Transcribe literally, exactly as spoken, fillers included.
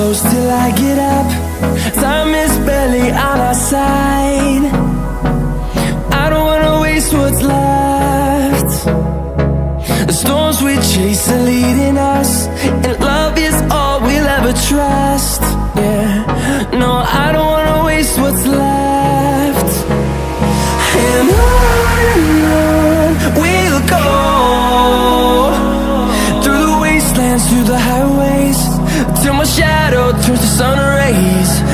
close till I get up. Time is barely on our side. I don't wanna waste what's left. The storms we chase are leading us, and love is all we'll ever trust. Yeah, no, I don't wanna waste what's left. And on and on we'll go, through the wastelands, through the highways, till my shadow turns to sun rays.